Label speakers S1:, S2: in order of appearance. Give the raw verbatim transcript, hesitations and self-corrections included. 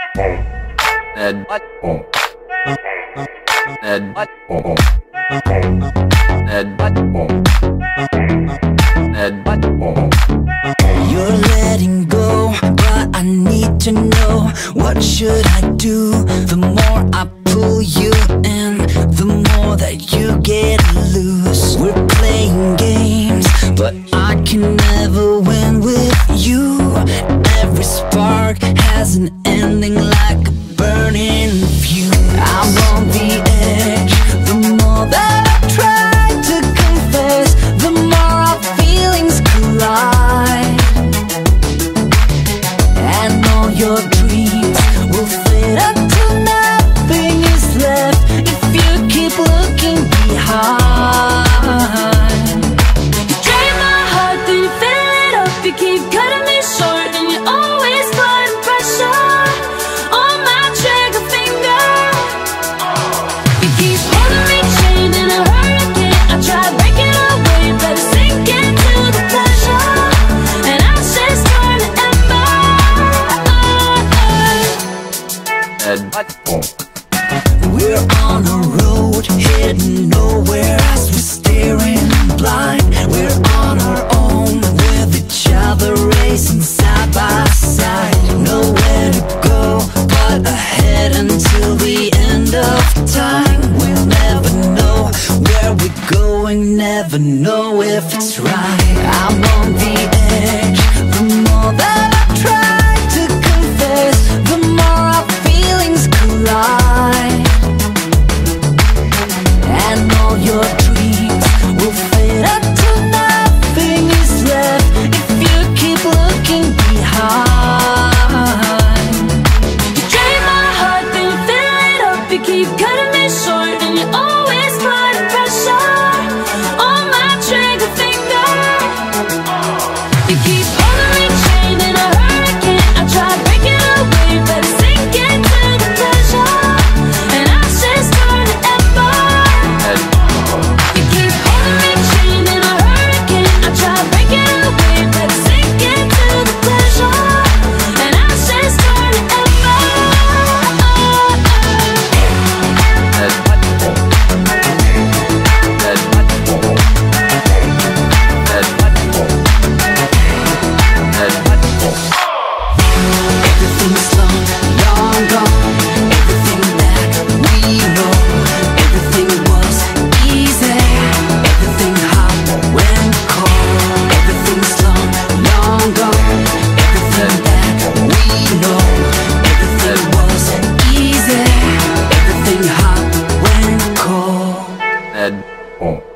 S1: Ed. Ed. Ed. Ed.
S2: You're letting go, but I need to know, what should I do? The more I pull you in, the more that you get loose. We're playing games, but I can never win with you. Every spark has an ending, like a burning fuse. I'm on the edge. The more that I try to confess, the more our feelings collide. And all your dreams will fade until nothing is left if you keep looking behind. You drain my heart, then you fill it up. You keep cutting me short, and you always put pressure on my trigger finger. You keep holding me chained in a hurricane. I try breaking away, but it's sinking to the pleasure, and I just turn to ember.
S1: Ed.
S2: We're on a road heading nowhere as we're staring blind. We're on our own with each other, racing side by side. Nowhere to go but ahead until the end of time. We'll never know where we're going, never know if it's right. I'm on the edge. The more that I try to confess, the more our feelings collide. And all your dreams will fade until nothing is left if you keep looking behind. You drain my heart, then you fill it up. You keep cutting me short, and you always put pressure on my trigger finger. You keep holding me chained in a hurricane. I try breaking away, but it's sinking to the pleasure, and I just turn to ember. You keep holding me chained in a hurricane. I try breaking away, but it's sinking to the pleasure, and I just turn to ember. Everything's long, long gone. Everything that we know, everything was easy. Everything hot when cold. Everything's long, long gone. Everything that we know, everything was easy. Everything hot when cold.
S1: Ed.